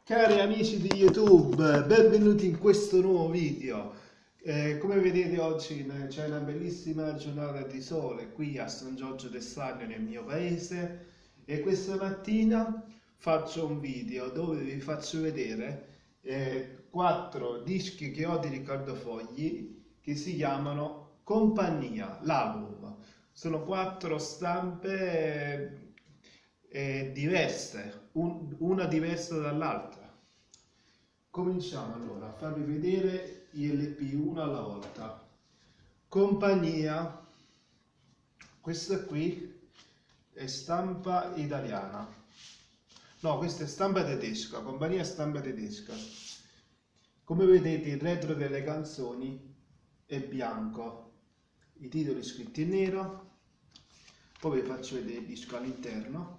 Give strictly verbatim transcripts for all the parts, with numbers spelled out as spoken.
Cari amici di YouTube, benvenuti in questo nuovo video. Eh, come vedete oggi c'è una bellissima giornata di sole qui a San Giorgio del Sarno, nel mio paese, e questa mattina faccio un video dove vi faccio vedere eh, quattro dischi che ho di Riccardo Fogli che si chiamano Compagnia, l'album. Sono quattro stampe eh, diverse, un- una diversa dall'altra. Cominciamo allora a farvi vedere gli L P uno alla volta. Compagnia, questa qui è stampa italiana, no, questa è stampa tedesca. Compagnia è stampa tedesca. Come vedete il retro delle canzoni è bianco, i titoli scritti in nero. Poi vi faccio vedere il disco all'interno.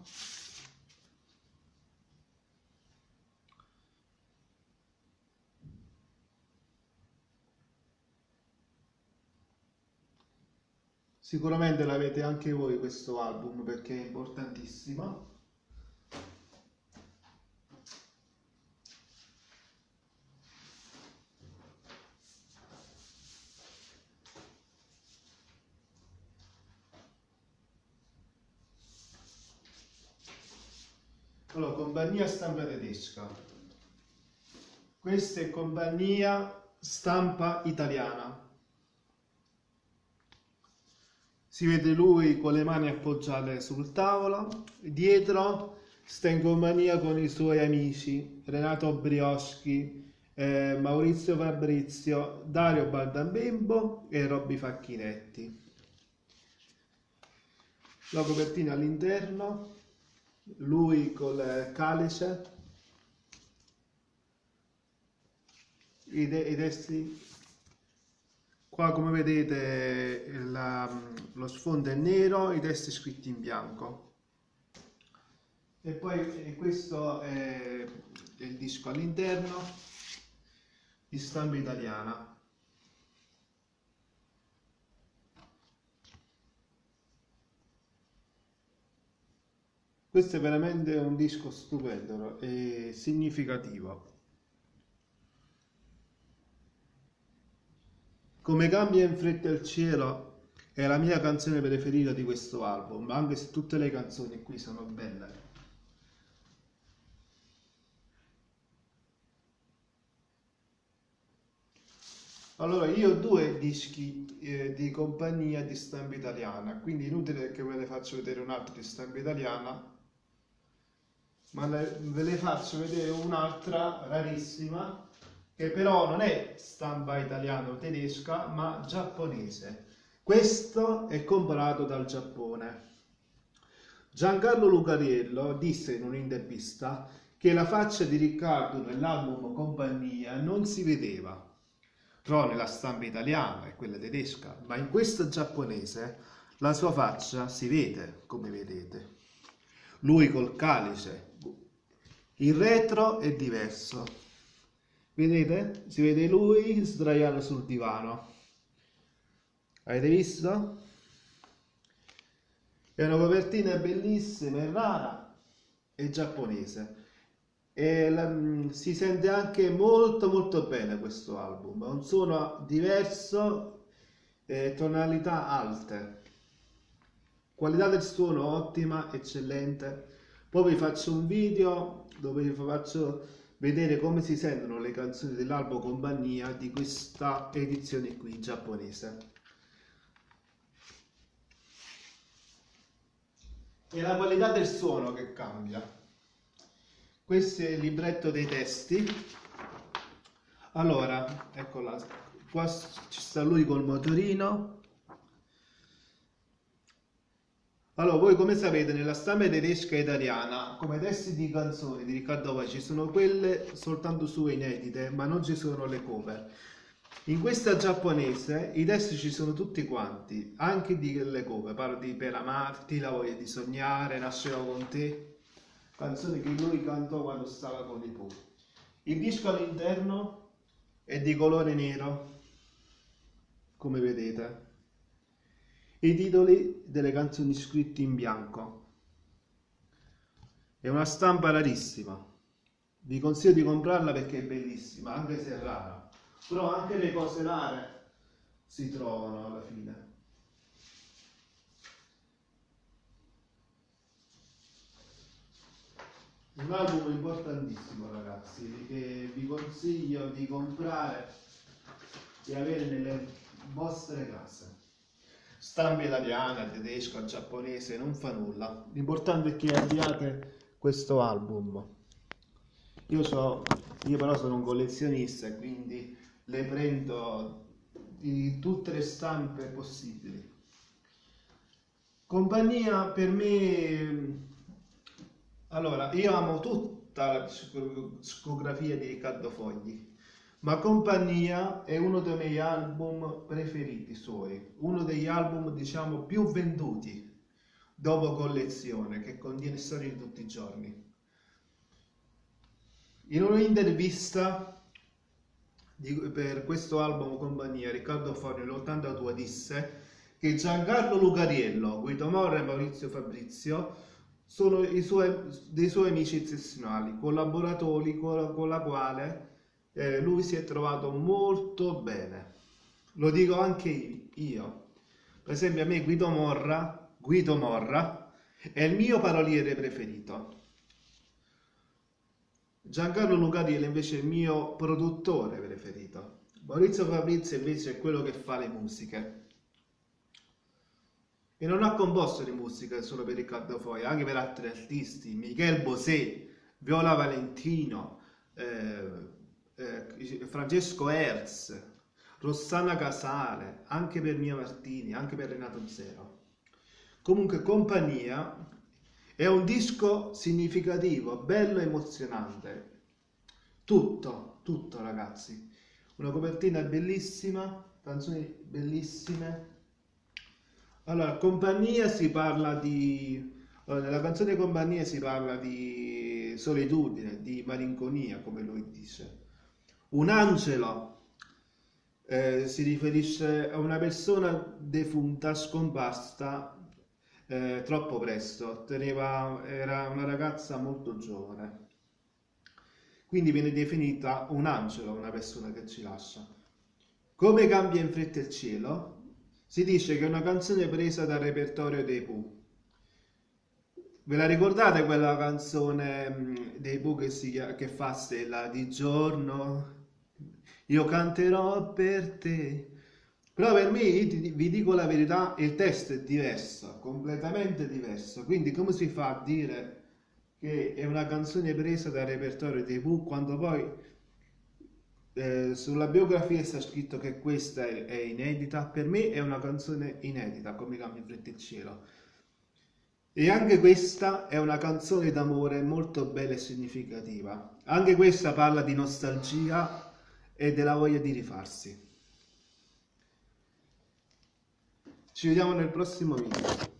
Sicuramente l'avete anche voi questo album perché è importantissimo. Allora, compagnia stampa tedesca. Questa è compagnia stampa italiana. Si vede lui con le mani appoggiate sul tavolo. Dietro sta in compagnia con i suoi amici Renato Brioschi, eh, Maurizio Fabrizio, Dario Baldambembo e Robby Facchinetti. La copertina all'interno, lui col calice, i, de- i testi. Qua come vedete la- lo sfondo è nero, i testi scritti in bianco. E poi e questo è il disco all'interno di stampa italiana. Questo è veramente un disco stupendo e significativo. Come cambia in fretta il cielo è la mia canzone preferita di questo album, anche se tutte le canzoni qui sono belle. Allora, io ho due dischi eh, di compagnia di stampa italiana, quindi inutile che ve ne faccio vedere un altro di stampa italiana, ma le- ve ne faccio vedere un'altra rarissima, che però non è stampa italiana o tedesca, ma giapponese. Questo è comprato dal Giappone. Giancarlo Lucariello disse in un'intervista che la faccia di Riccardo nell'album Compagnia non si vedeva, però nella stampa italiana e quella tedesca, ma in questa giapponese la sua faccia si vede, come vedete. Lui col calice, il retro è diverso. Vedete? Si vede lui sdraiato sul divano. Avete visto? È una copertina bellissima e rara e giapponese. E la- si sente anche molto molto bene questo album. Ha un suono diverso, eh, tonalità alte. Qualità del suono ottima, eccellente. Poi vi faccio un video dove vi faccio vedere come si sentono le canzoni dell'album Compagnia di questa edizione qui giapponese. È la qualità del suono che cambia. Questo è il libretto dei testi. Allora, eccola, qua ci sta lui col motorino. Allora, voi come sapete, nella stampa tedesca e italiana, come testi di canzoni di Riccardo Fogli, ci sono quelle soltanto sue inedite, ma non ci sono le cover. In questa giapponese i testi ci sono tutti quanti, anche di le cover. Parlo di Per amarti, La voglia di sognare, Nascerò con te, canzoni che lui cantò quando stava con i Pooh. Il disco all'interno è di colore nero, come vedete. I titoli delle canzoni scritti in bianco. È una stampa rarissima. Vi consiglio di comprarla perché è bellissima, anche se è rara. Però anche le cose rare si trovano alla fine. Un album importantissimo, ragazzi, che vi consiglio di comprare e avere nelle vostre case. Stampa italiana, tedesco, giapponese, non fa nulla. L'importante è che abbiate questo album. Io, so, io però sono un collezionista e quindi le prendo di tutte le stampe possibili. Compagnia per me... Allora, io amo tutta la discografia di Riccardo Fogli, ma Compagnia è uno dei miei album preferiti suoi, uno degli album, diciamo, più venduti dopo Collezione, che contiene storie di tutti i giorni. In un'intervista per questo album Compagnia, Riccardo Fogli nell'ottantadue disse che Giancarlo Lucariello, Guido Morra e Maurizio Fabrizio sono i suoi, dei suoi amici eccezionali, collaboratori con la, con la quale eh, lui si è trovato molto bene. Lo dico anche io. Per esempio, a me Guido Morra, Guido Morra è il mio paroliere preferito. Giancarlo Lucariello invece è il mio produttore preferito. Maurizio Fabrizio invece è quello che fa le musiche. E non ha composto le musiche solo per Riccardo Fogli, anche per altri artisti, Michel Bosé, Viola Valentino, eh, eh, Francesco Herz, Rossana Casale, anche per Mia Martini, anche per Renato Zero. Comunque Compagnia è un disco significativo, bello e emozionante. Tutto, tutto ragazzi. Una copertina bellissima, canzoni bellissime. Allora, Compagnia si parla di... Allora, nella canzone Compagnia si parla di solitudine, di malinconia, come lui dice. Un angelo eh, si riferisce a una persona defunta, scomparsa eh, troppo presto. Teneva, era una ragazza molto giovane. Quindi viene definita un angelo, una persona che ci lascia. Come cambia in fretta il cielo? Si dice che è una canzone presa dal repertorio dei Pooh. Ve la ricordate quella canzone dei Pooh che, si, che fa Stella di giorno? Io canterò per te. Però per me, vi dico la verità, il testo è diverso, completamente diverso. Quindi come si fa a dire che è una canzone presa dal repertorio dei Pooh quando poi... Eh, sulla biografia sta scritto che questa è, è inedita? Per me è una canzone inedita, come cambia in fretta il cielo. E anche questa è una canzone d'amore molto bella e significativa. Anche questa parla di nostalgia e della voglia di rifarsi. Ci vediamo nel prossimo video.